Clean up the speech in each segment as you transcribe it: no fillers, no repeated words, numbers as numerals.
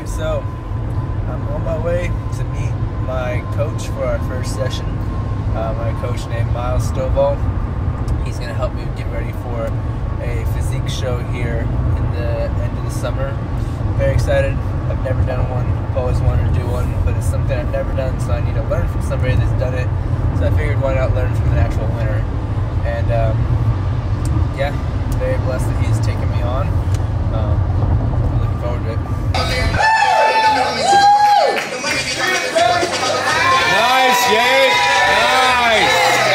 Alright, so I'm on my way to meet my coach for our first session. My coach named Miles Stovall. He's going to help me get ready for a physique show here in the end of the summer. Very excited. I've never done one. I've always wanted to do one, but it's something I've never done, so I need to learn from somebody that's done it. So I figured, why not learn from an actual winner? And yeah, very blessed that he's taken me on. I'm looking forward to it. Nice, Jake! Nice!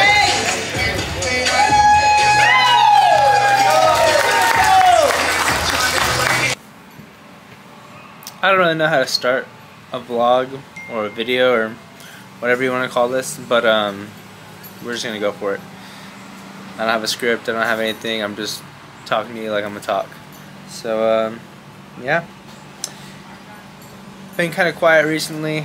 I don't really know how to start a vlog or a video or whatever you want to call this, but we're just gonna go for it. I don't have a script, I don't have anything, I'm just talking to you like I'm gonna talk. So yeah, been kind of quiet recently.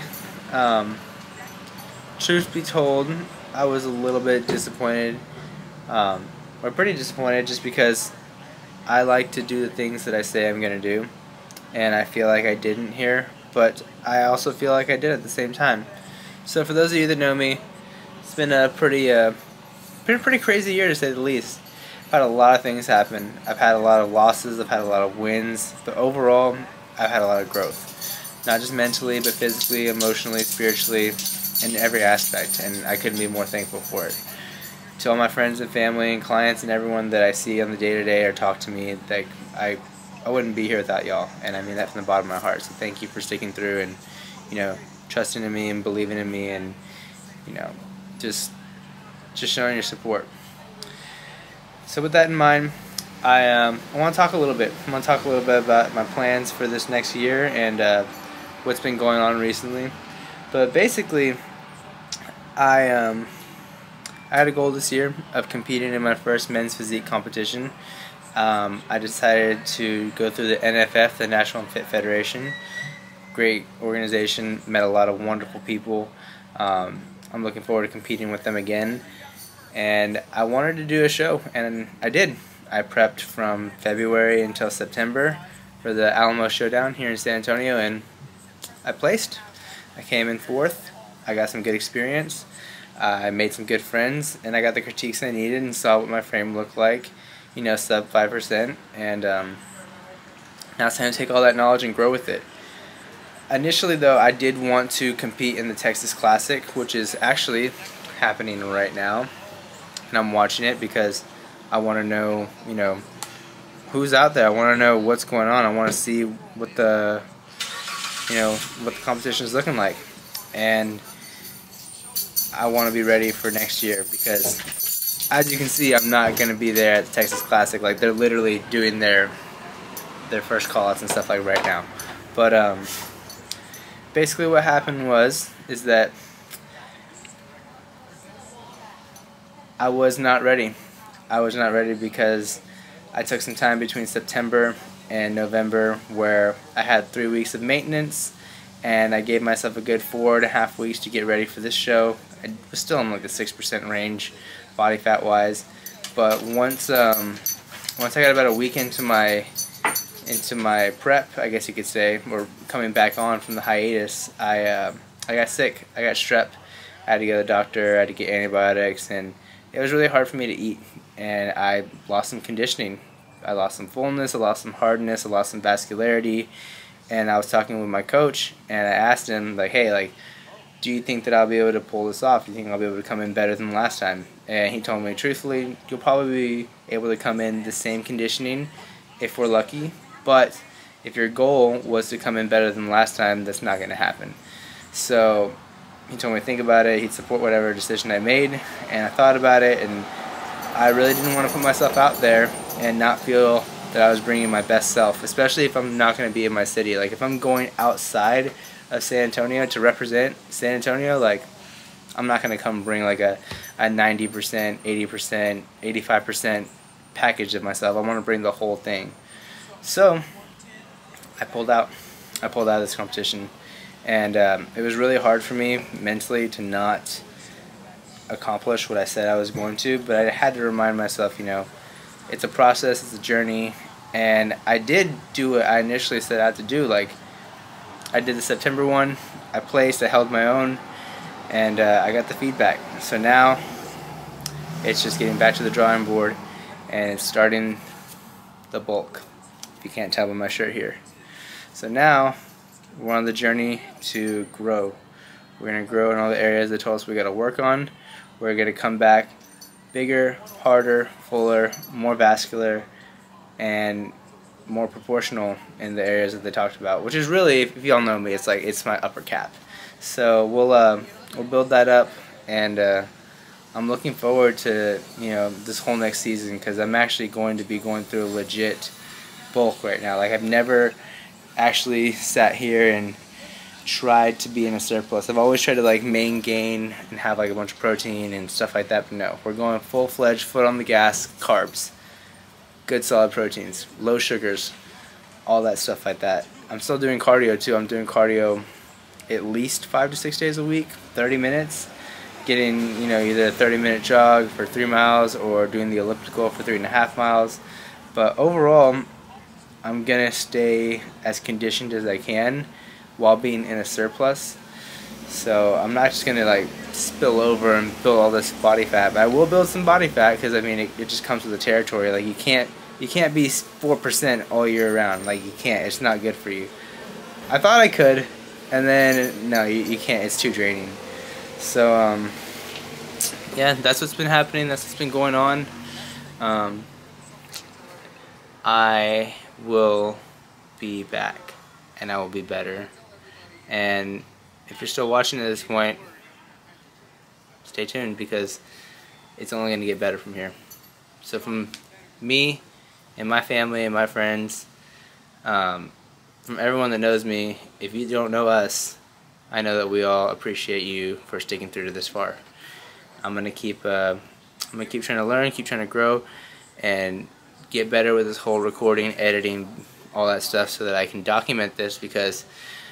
Truth be told, I was a little bit disappointed, or pretty disappointed, just because I like to do the things that I say I'm gonna do, and I feel like I didn't here, but I also feel like I did at the same time. So for those of you that know me, it's been a pretty crazy year, to say the least. I've had a lot of things happen. I've had a lot of losses, I've had a lot of wins, but overall I've had a lot of growth. Not just mentally, but physically, emotionally, spiritually, in every aspect, and I couldn't be more thankful for it. To all my friends and family and clients and everyone that I see on the day-to-day or talk to me, like I wouldn't be here without y'all, and I mean that from the bottom of my heart. So thank you for sticking through and, you know, trusting in me and believing in me, and, you know, just showing your support. So with that in mind, I want to talk a little bit. I want to talk a little bit about my plans for this next year and what's been going on recently. But basically, I had a goal this year of competing in my first men's physique competition. I decided to go through the NFF, the National Fit Federation. Great organization, met a lot of wonderful people. I'm looking forward to competing with them again. And I wanted to do a show, and I did. I prepped from February until September for the Alamo Showdown here in San Antonio, and I placed. I came in fourth. I got some good experience. I made some good friends, and I got the critiques I needed and saw what my frame looked like, you know, sub 5%, and now it's time to take all that knowledge and grow with it. Initially though, I did want to compete in the Texas Classic, which is actually happening right now, and I'm watching it because I want to know, you know, who's out there. I want to know what's going on. I want to see what the, you know, what the competition is looking like, and I want to be ready for next year, because as you can see, I'm not going to be there at the Texas Classic. Like, they're literally doing their first call-outs and stuff like right now. But basically what happened is that I was not ready. I was not ready because I took some time between September and November where I had 3 weeks of maintenance, and I gave myself a good 4.5 weeks to get ready for this show. I was still in like the 6% range, body fat wise, but once I got about a week into my prep, I guess you could say, or coming back on from the hiatus, I got sick. I got strep. I had to go to the doctor. I had to get antibiotics, and it was really hard for me to eat, and I lost some conditioning. I lost some fullness, I lost some hardness, I lost some vascularity, and I was talking with my coach, and I asked him, like, hey, like, do you think that I'll be able to pull this off? Do you think I'll be able to come in better than last time? And he told me, truthfully, you'll probably be able to come in the same conditioning if we're lucky, but if your goal was to come in better than last time, that's not going to happen. So he told me to think about it, he'd support whatever decision I made, and I thought about it, and I really didn't want to put myself out there and not feel that I was bringing my best self, especially if I'm not going to be in my city. Like, if I'm going outside of San Antonio to represent San Antonio, like, I'm not going to come bring like a 90%, 80%, 85% package of myself. I want to bring the whole thing. So I pulled out. I pulled out of this competition, and it was really hard for me mentally to not accomplish what I said I was going to, but I had to remind myself, you know, it's a process, it's a journey, and I did do what I initially set out to do. Like, I did the September one. I placed, I held my own, and I got the feedback. So now it's just getting back to the drawing board and it's starting the bulk, if you can't tell by my shirt here. So now we're on the journey to grow. We're going to grow in all the areas they told us we got to work on. We're going to come back bigger, harder, fuller, more vascular, and more proportional in the areas that they talked about, which is really, if y'all know me, it's like it's my upper cap. So we'll build that up, and I'm looking forward to this whole next season, because I'm actually going to be going through a legit bulk right now. Like, I've never actually sat here and tried to be in a surplus. I've always tried to like main gain and have like a bunch of protein and stuff like that, but no, we're going full-fledged, foot on the gas, carbs, good solid proteins, low sugars, all that stuff like that. I'm still doing cardio too. I'm doing cardio at least 5 to 6 days a week, 30 minutes, getting either a 30-minute jog for 3 miles or doing the elliptical for 3.5 miles. But overall, I'm gonna stay as conditioned as I can while being in a surplus. So I'm not just gonna like spill over and build all this body fat, but I will build some body fat, because I mean it just comes with the territory. Like, you can't be 4% all year round. Like, you can't. It's not good for you. I thought I could, and then no, you can't. It's too draining. So yeah, that's what's been happening. That's what's been going on. I will be back, and I will be better. And if you're still watching at this point, stay tuned, because it's only going to get better from here. So from me and my family and my friends, from everyone that knows me, if you don't know us, I know that we all appreciate you for sticking through to this far. I'm gonna keep trying to learn, keep trying to grow, and get better with this whole recording, editing, all that stuff, so that I can document this, because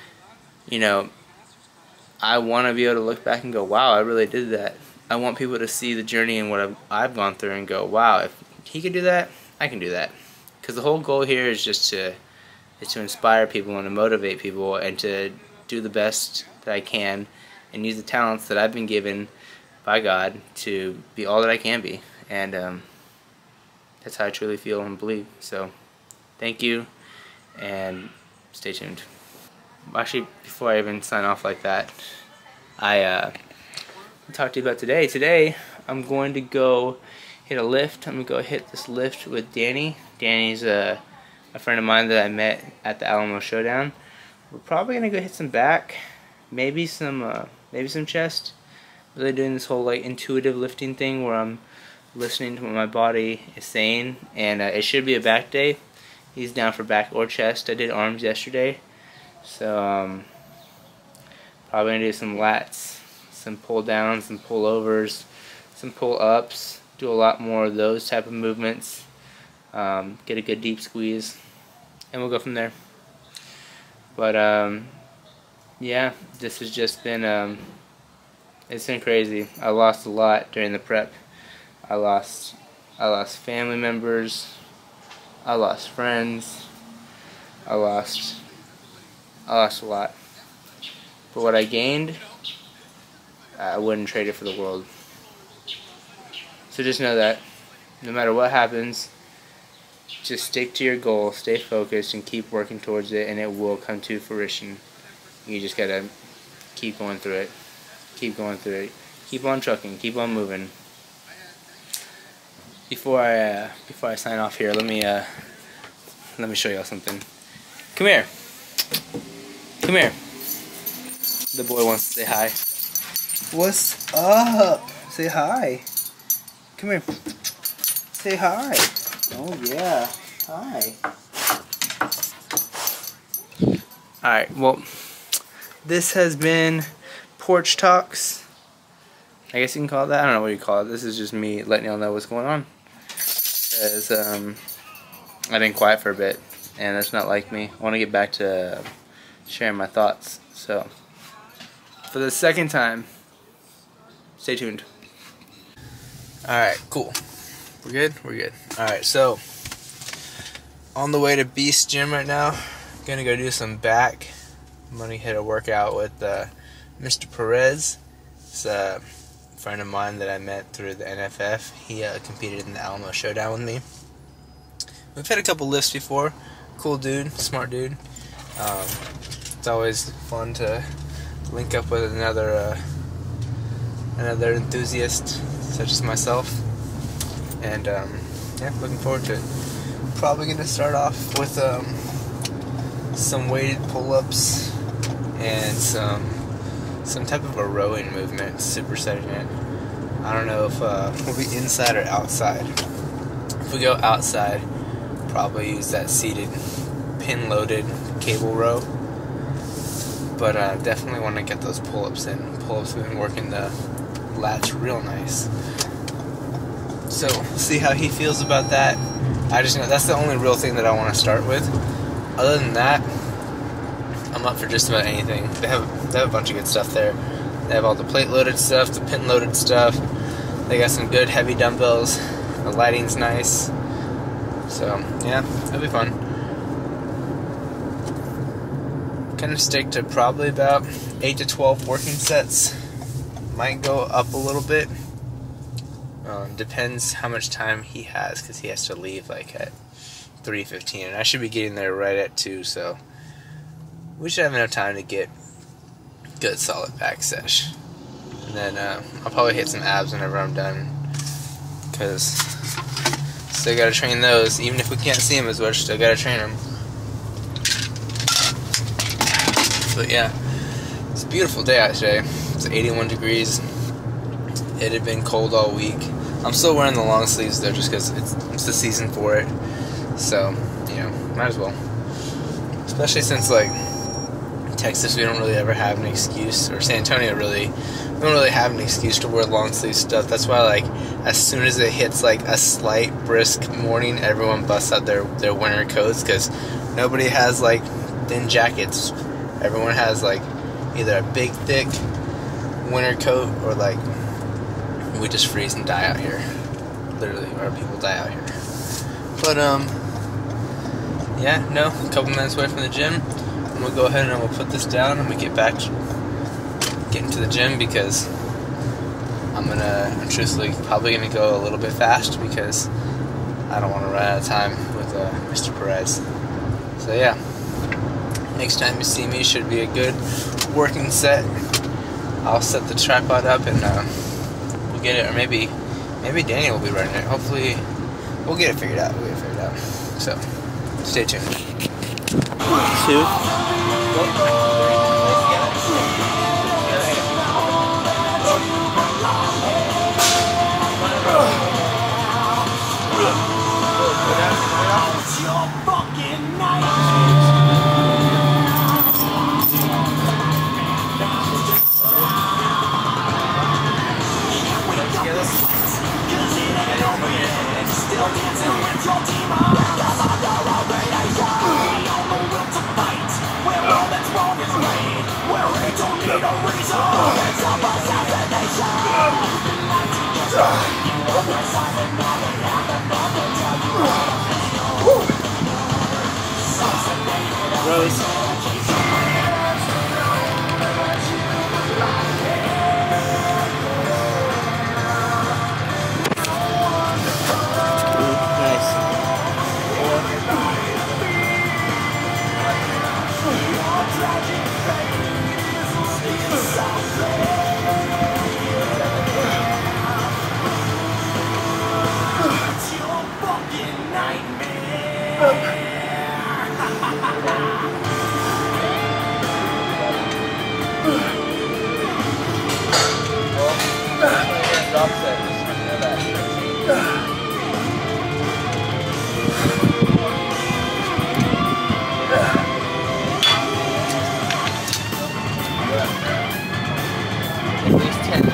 I want to be able to look back and go, wow, I really did that. I want people to see the journey and what I've gone through and go, wow, if he can do that, I can do that. Because the whole goal here is just to inspire people and to motivate people, and to do the best that I can and use the talents that I've been given by God to be all that I can be. And that's how I truly feel and believe. So thank you, and stay tuned. Actually, before I even sign off like that, I talk to you about today. Today, I'm going to go hit a lift. I'm going to go hit this lift with Danny. Danny's a friend of mine that I met at the Alamo Showdown. We're probably going to go hit some back, maybe some chest. Really doing this whole like intuitive lifting thing where I'm listening to what my body is saying, and it should be a back day. He's down for back or chest. I did arms yesterday. So probably gonna do some lats, some pull downs, some pull overs, some pull ups, do a lot more of those type of movements, get a good deep squeeze, and we'll go from there. But yeah, this has just been it's been crazy. I lost a lot during the prep. I lost family members, I lost friends, I lost a lot. But what I gained, I wouldn't trade it for the world. So just know that no matter what happens, just stick to your goal, stay focused, and keep working towards it, and it will come to fruition. You just gotta keep going through it. Keep going through it. Keep on trucking. Keep on moving. Before I sign off here, let me show y'all something. Come here. Come here. The boy wants to say hi. What's up? Say hi. Come here. Say hi. Oh yeah. Hi. Alright, well, this has been Porch Talks. I guess you can call it that. I don't know what you call it. This is just me letting y'all know what's going on. Because I've been quiet for a bit, and that's not like me. I want to get back to sharing my thoughts. So, for the second time, stay tuned. Alright, cool. We're good? We're good. Alright, so, on the way to Beast Gym right now. Gonna go do some back, I'm gonna hit a workout with Mr. Perez. It's a friend of mine that I met through the NFF. He competed in the Alamo Showdown with me. We've had a couple lifts before. Cool dude, smart dude. It's always fun to link up with another enthusiast such as myself. And yeah, looking forward to it. Probably gonna start off with some weighted pull-ups and some type of a rowing movement, supersetting it. I don't know if we'll be inside or outside. If we go outside, probably use that seated, pin-loaded cable row. But definitely want to get those pull-ups in. Pull-ups, we've been working the lats real nice. So, see how he feels about that. I just know that's the only real thing that I want to start with. Other than that, I'm up for just about anything. They have a bunch of good stuff there. They have all the plate-loaded stuff, the pin-loaded stuff. They got some good heavy dumbbells. The lighting's nice. So, yeah, it'll be fun. Gonna stick to probably about 8 to 12 working sets. Might go up a little bit. Depends how much time he has, because he has to leave like at 3:15, and I should be getting there right at 2, so we should have enough time to get good solid back sesh. And then I'll probably hit some abs whenever I'm done, because still gotta train those. Even if we can't see them as much, still gotta train them. But yeah, it's a beautiful day out today. It's 81 degrees. It had been cold all week. I'm still wearing the long sleeves though, just because it's the season for it. So, you know, might as well. Especially since, like, Texas, we don't really ever have an excuse, or San Antonio really, we don't really have an excuse to wear long sleeve stuff. That's why, like, as soon as it hits like a slight brisk morning, everyone busts out their winter coats, because nobody has like thin jackets. Everyone has like either a big thick winter coat, or like we just freeze and die out here. Literally, our people die out here. But yeah, no, a couple minutes away from the gym. I'm gonna go ahead and I'm gonna put this down. I'm gonna get into the gym, because I'm truthfully probably gonna go a little bit fast, because I don't want to run out of time with Mr. Perez. So yeah, next time you see me should be a good working set. I'll set the tripod up and we'll get it, or maybe Danny will be running it. Hopefully, we'll get it figured out. So, stay tuned. 2. Rose. Drop set, just know that. At least 10.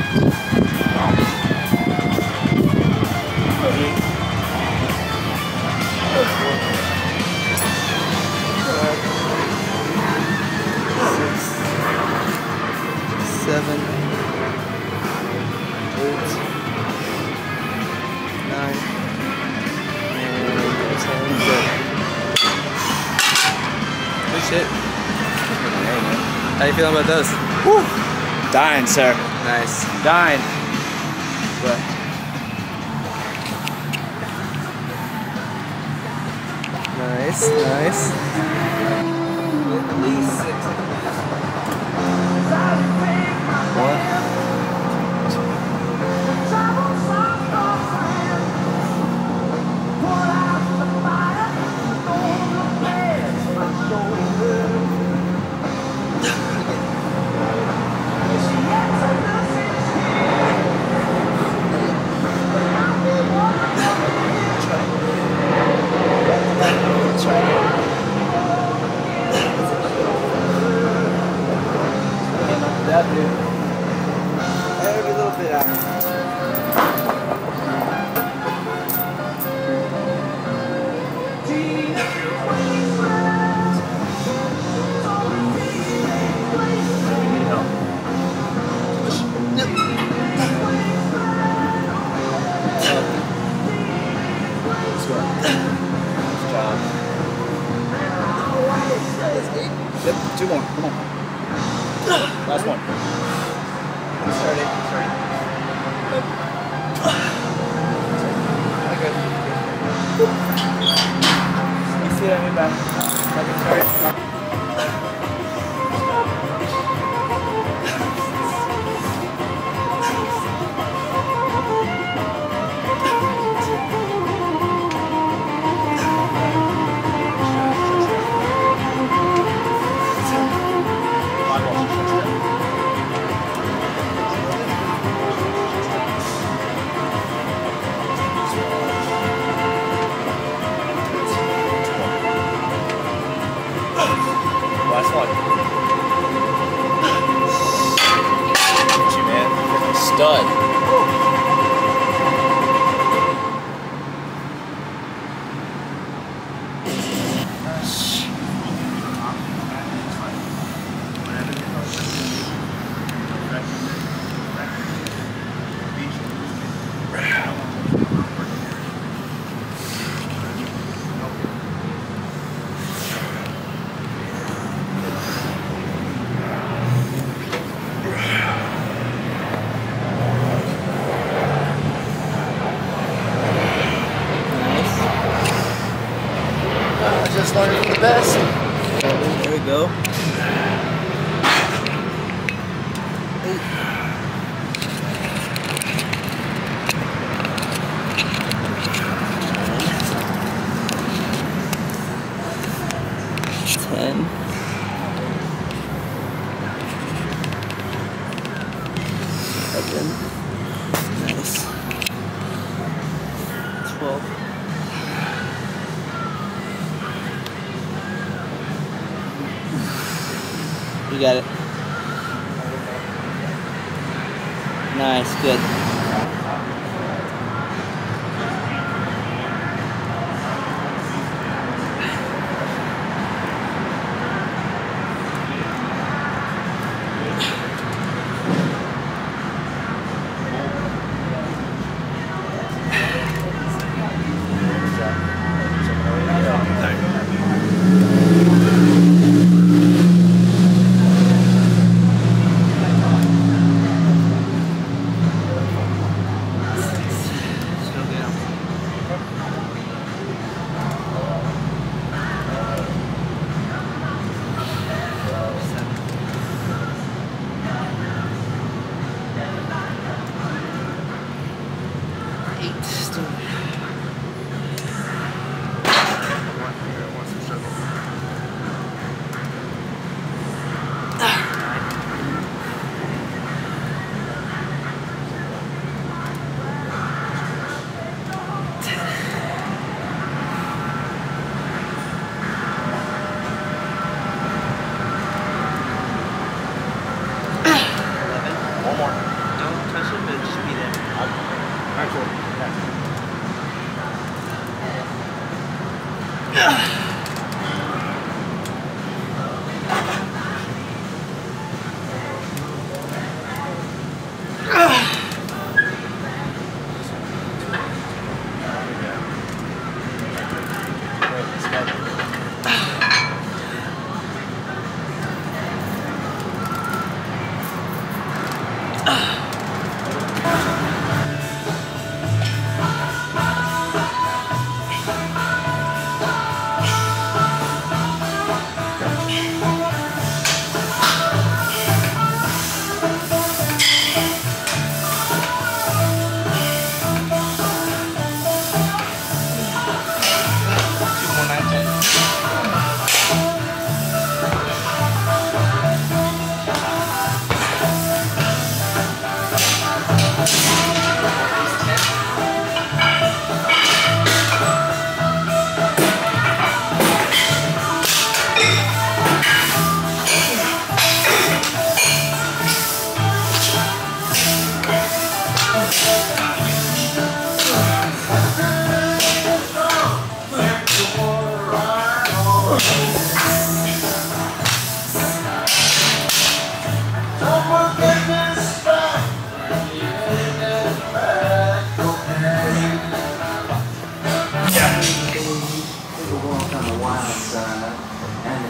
7, 8, 9, and 10. That's it. How you feeling about those? Woo. Dying, sir. Nice. Dying. But Nice, nice. At least 6. One. That dude. Every little bit out. yep, 2 more. Come on. Last one. Starting. You see that in back. Last one. Look at you, man. Freaking stud. Just learning from the best. There we go. Nice. 12. You got it. Nice, good.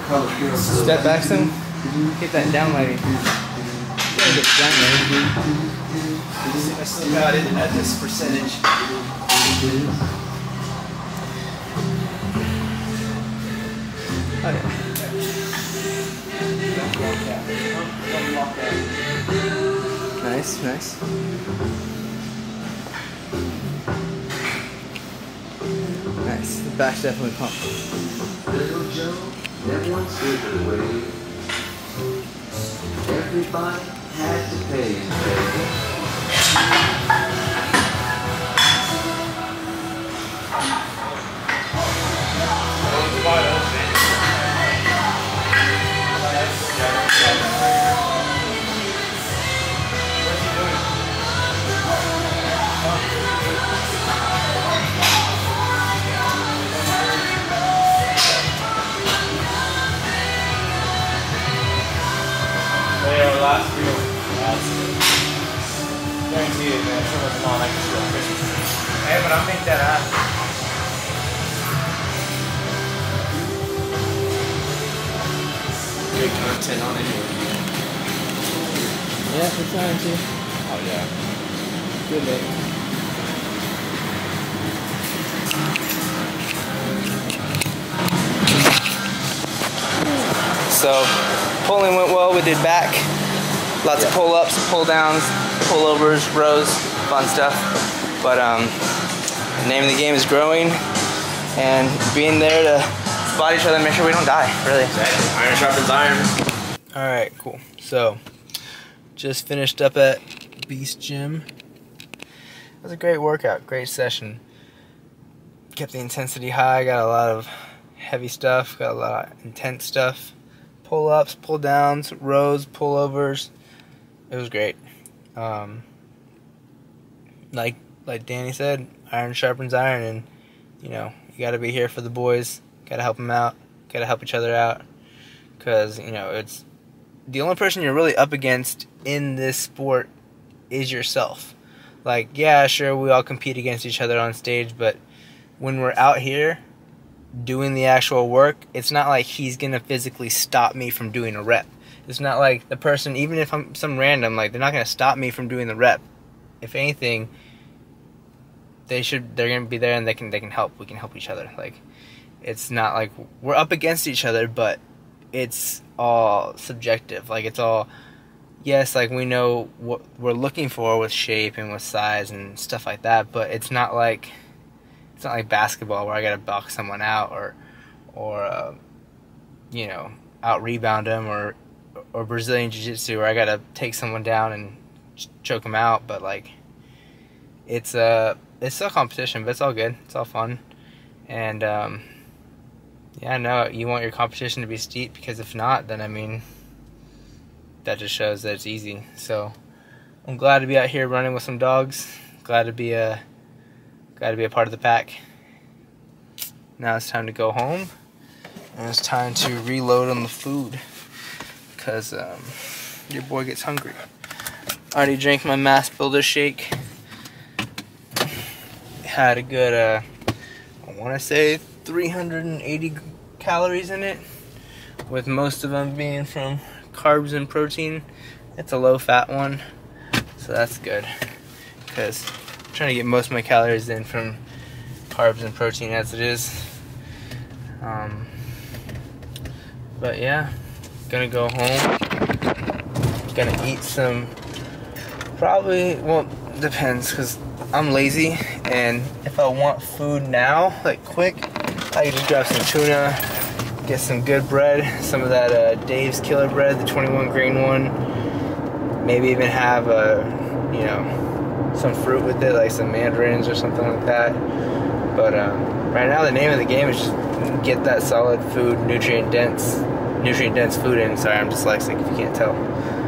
Step back some. Get that down lady. Get it down lady. See if I still got it at this percentage. Oh yeah. Nice, nice. Nice. The back's definitely pumped. Little Joe, that one silver way. Everybody had to pay his way. Last real. Guarantee it, man. Someone's not like this real Christmas. Hey, but I'll make that happen. Good content on it. Yeah, we're trying to. Oh, yeah. Good day. So, pulling went well. We did back. Lots of pull-ups, pull-downs, pull-overs, rows, fun stuff. But the name of the game is growing and being there to spot each other and make sure we don't die, really. Exactly. Iron sharpens iron. Alright, cool. So, just finished up at Beast Gym. It was a great workout, great session. Kept the intensity high, got a lot of heavy stuff, got a lot of intense stuff. Pull-ups, pull-downs, rows, pull-overs. It was great. Like Danny said, iron sharpens iron, and you know, you got to be here for the boys. Got to help them out. Got to help each other out, because you know, it's the only person you're really up against in this sport is yourself. Like, yeah, sure, we all compete against each other on stage, but when we're out here doing the actual work, it's not like he's gonna physically stop me from doing a rep. It's not like the person, even if I'm some random, like, they're not gonna stop me from doing the rep. If anything, they're gonna be there and they can help. We can help each other. Like, it's not like we're up against each other, but it's all subjective. Like, it's all, yes, like, we know what we're looking for with shape and with size and stuff like that, but it's not like basketball where I gotta box someone out or you know, out rebound them, or Brazilian Jiu-Jitsu where I gotta take someone down and choke them out. But like, it's still competition, but it's all good. It's all fun, and yeah, no, you want your competition to be steep, because if not, then I mean, that just shows that it's easy. So I'm glad to be out here running with some dogs. Glad to be a part of the pack. Now it's time to go home, and it's time to reload on the food, because your boy gets hungry. I already drank my Mass Builder shake. Had a good, I want to say 380 calories in it, with most of them being from carbs and protein. It's a low-fat one, so that's good, because I'm trying to get most of my calories in from carbs and protein as it is. But yeah, gonna go home, gonna eat some, probably, well, depends, because I'm lazy, and if I want food now, like quick, I can just grab some tuna, get some good bread, some of that Dave's Killer bread, the 21 grain one, maybe even have you know, some fruit with it, like some mandarins or something like that. But right now the name of the game is just get that solid food, nutrient dense food in. Sorry, I'm dyslexic if you can't tell.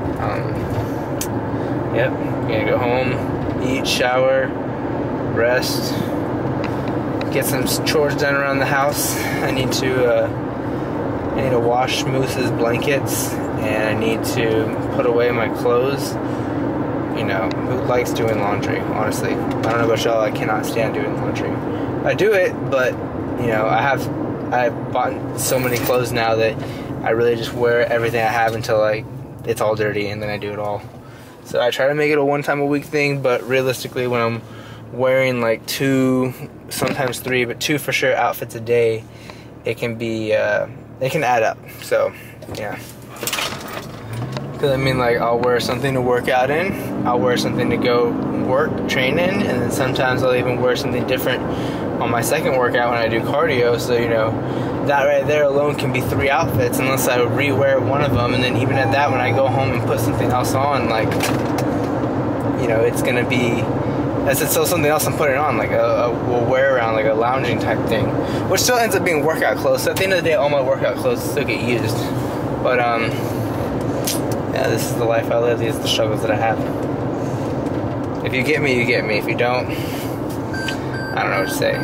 Yep, I'm gonna go home, eat, shower, rest, get some chores done around the house. I need to wash Moose's blankets, and I need to put away my clothes. You know, who likes doing laundry, honestly? I don't know about y'all, I cannot stand doing laundry. I do it, but, you know, I've bought so many clothes now that I really just wear everything I have until like it's all dirty, and then I do it all. So I try to make it a 1 time a week thing, but realistically when I'm wearing like 2, sometimes 3, but 2 for sure outfits a day, it can be it can add up. So yeah, because I mean, like, I'll wear something to work out in, I'll wear something to go train in, and then sometimes I'll even wear something different on my second workout when I do cardio. So you know, that right there alone can be 3 outfits unless I rewear one of them, and then even at that, when I go home and put something else on, like, you know, it's gonna be, that's still something else I'm putting on, like a wear around, like a lounging type thing, which still ends up being workout clothes. So at the end of the day, all my workout clothes still get used. But yeah, this is the life I live. These are the struggles that I have. If you get me, you get me. If you don't, I don't know what to say.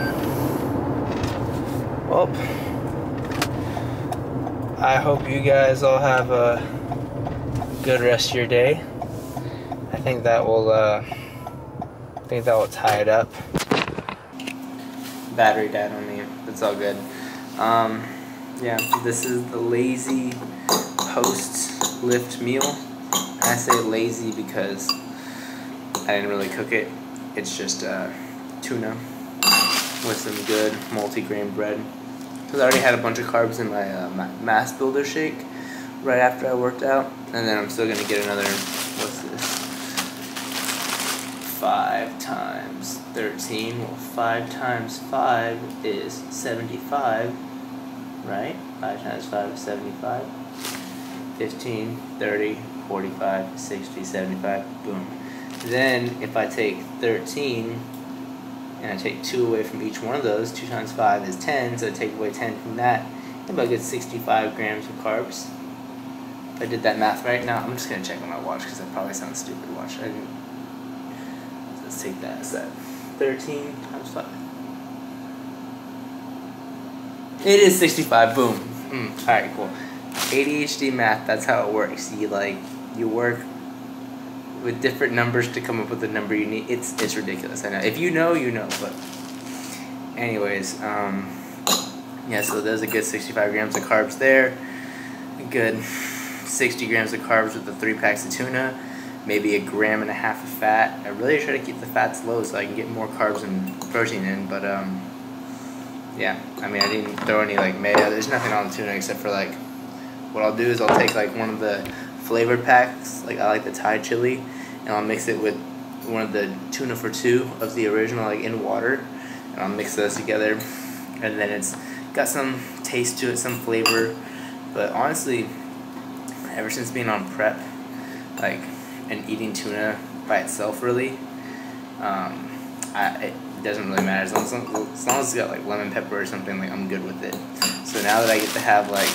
Well, I hope you guys all have a good rest of your day. I think that will tie it up. Battery died on me. It's all good. Yeah, this is the lazy post lift meal. And I say lazy because I didn't really cook it. It's just tuna with some good multi-grain bread. Because I already had a bunch of carbs in my mass builder shake right after I worked out. And then I'm still going to get another, what's this? 5 times 13. Well, 5 times 5 is 75, right? 5 times 5 is 75. 15, 30, 45, 60, 75, boom. Then if I take 13 and I take 2 away from each one of those, 2 times 5 is 10, so I take away 10 from that, I about get 65 grams of carbs. If I did that math right now, I'm just going to check on my watch because that probably sounds stupid. Watch. Let's take that as that. 13 times 5. It is 65, boom. Alright, cool. ADHD math, that's how it works. You work with different numbers to come up with the number you need. It's ridiculous, I know. If you know, you know. But anyways, yeah, so there's a good 65 grams of carbs there. A good 60 grams of carbs with the 3 packs of tuna. Maybe 1.5 grams of fat. I really try to keep the fats low so I can get more carbs and protein in, but yeah, I mean, I didn't throw any like mayo. There's nothing on the tuna except for like, what I'll do is I'll take like one of the flavored packs, like I like the Thai chili, and I'll mix it with one of the tuna for 2 of the original, like in water, and I'll mix those together, and then it's got some taste to it, some flavor. But honestly, ever since being on prep, like, and eating tuna by itself, really, it doesn't really matter. As long as it's got like lemon pepper or something, like, I'm good with it. So now that I get to have like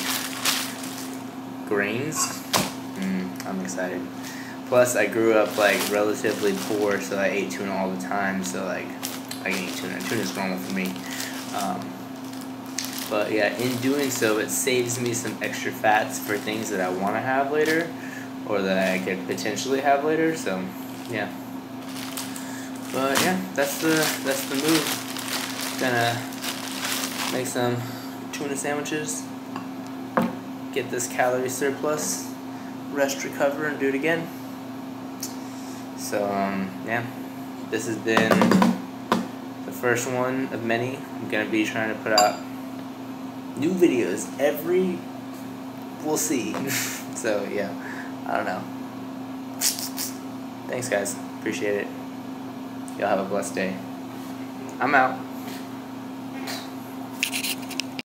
grains, I'm excited. Plus, I grew up like relatively poor, so I ate tuna all the time. So like, I can eat tuna. Tuna's normal for me. But yeah, in doing so, it saves me some extra fats for things that I want to have later, or that I could potentially have later. So yeah. But yeah, that's the move. Gonna make some tuna sandwiches, get this calorie surplus, rest, recover, and do it again. So yeah, this has been the first one of many. I'm gonna be trying to put out new videos we'll see. So yeah, I don't know. Thanks guys, appreciate it. Y'all have a blessed day. I'm out.